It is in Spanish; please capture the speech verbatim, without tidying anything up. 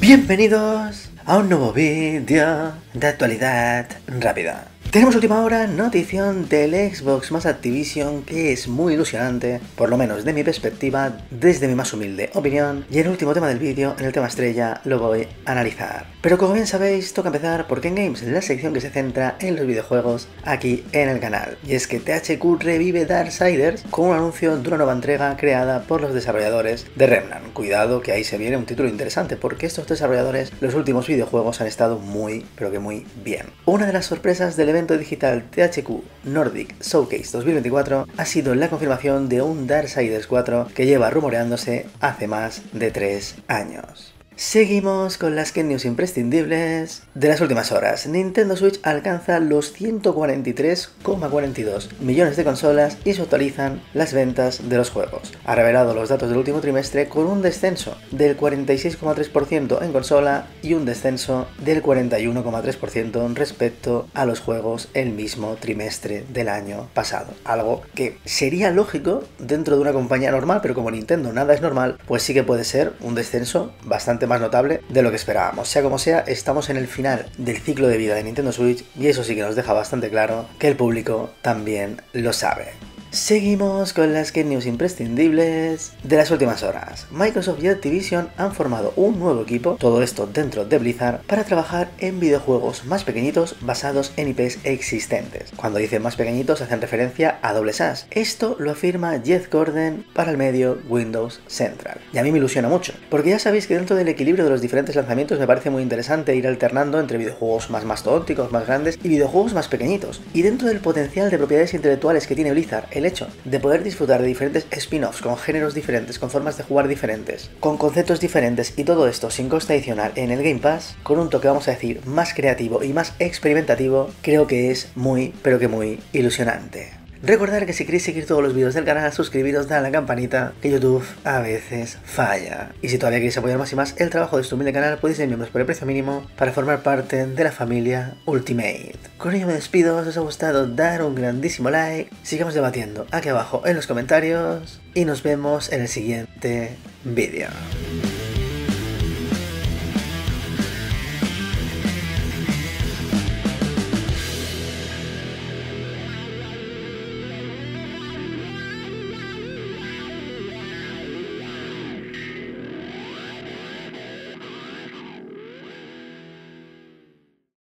Bienvenidos a un nuevo vídeo de actualidad rápida. Tenemos última hora notición del Xbox más Activision, que es muy ilusionante, por lo menos de mi perspectiva, desde mi más humilde opinión, y el último tema del vídeo, en el tema estrella, lo voy a analizar. Pero como bien sabéis, toca empezar por Ken Games, la sección que se centra en los videojuegos aquí en el canal. Y es que T H Q revive Darksiders con un anuncio de una nueva entrega creada por los desarrolladores de Remnant. Cuidado que ahí se viene un título interesante, porque estos desarrolladores, los últimos videojuegos han estado muy, pero que muy bien. Una de las sorpresas del evento digital T H Q Nordic Showcase dos mil veinticuatro ha sido la confirmación de un Darksiders cuatro que lleva rumoreándose hace más de tres años. Seguimos con las Ken News imprescindibles de las últimas horas. Nintendo Switch alcanza los ciento cuarenta y tres coma cuarenta y dos millones de consolas y se actualizan las ventas de los juegos. Ha revelado los datos del último trimestre con un descenso del cuarenta y seis coma tres por ciento en consola y un descenso del cuarenta y uno coma tres por ciento respecto a los juegos el mismo trimestre del año pasado. Algo que sería lógico dentro de una compañía normal, pero como Nintendo nada es normal, pues sí que puede ser un descenso bastante más notable de lo que esperábamos. Sea como sea, estamos en el final del ciclo de vida de Nintendo Switch y eso sí que nos deja bastante claro que el público también lo sabe. Seguimos con las Ken News imprescindibles de las últimas horas. Microsoft y Activision han formado un nuevo equipo, todo esto dentro de Blizzard, para trabajar en videojuegos más pequeñitos basados en I Ps existentes. Cuando dicen más pequeñitos hacen referencia a doble S A S. Esto lo afirma Jeff Gordon para el medio Windows Central. Y a mí me ilusiona mucho, porque ya sabéis que dentro del equilibrio de los diferentes lanzamientos me parece muy interesante ir alternando entre videojuegos más mastodónticos, más grandes y videojuegos más pequeñitos. Y dentro del potencial de propiedades intelectuales que tiene Blizzard, el hecho de poder disfrutar de diferentes spin-offs con géneros diferentes, con formas de jugar diferentes, con conceptos diferentes y todo esto sin coste adicional en el Game Pass, con un toque, vamos a decir, más creativo y más experimentativo, creo que es muy, pero que muy ilusionante. Recordad que si queréis seguir todos los vídeos del canal, suscribiros, dale a la campanita, que YouTube a veces falla. Y si todavía queréis apoyar más y más el trabajo de este humilde canal, podéis ser miembros por el precio mínimo para formar parte de la familia Ultimate. Con ello me despido, si os ha gustado dar un grandísimo like, sigamos debatiendo aquí abajo en los comentarios y nos vemos en el siguiente vídeo.